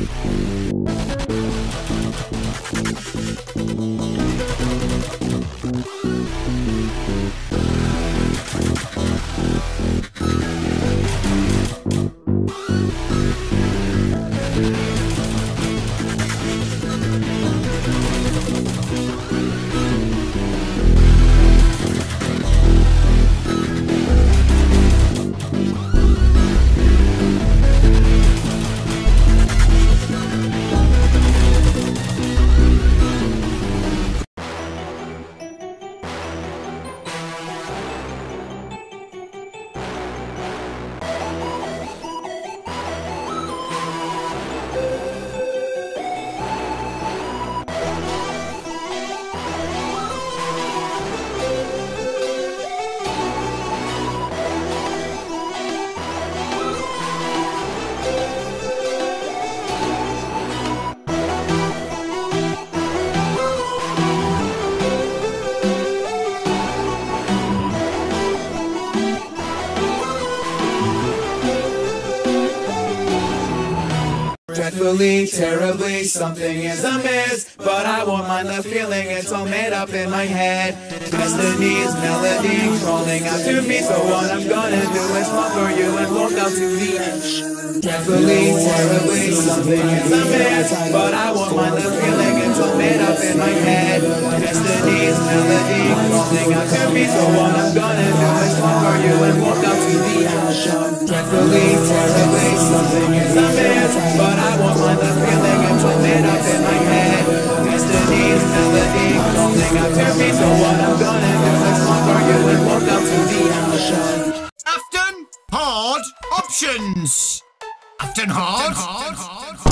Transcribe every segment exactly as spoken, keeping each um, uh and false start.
Dreadfully, terribly, something is amiss, but I won't mind the feeling, it's all made up in my head. Destiny's melody crawling out to me, so what I'm gonna do is fall for you and walk out to the edge. Dreadfully, terribly, something is amiss, but I won't mind the feeling, it's all made up in my head. Destiny's melody crawling out to me, so what I'm gonna do is fall for you and walk out to the edge. Dreadfully, terribly, something is amiss, but I won't mind the feeling, it's all made up in my head. Destiny's melody calling out to me, so what I'm gonna do is fall for you and walk out to the ocean. Often hard options. Often hard. hard, hard, hard.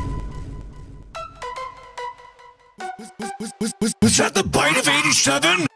Was, was, was, was, was that the bite of eighty-seven?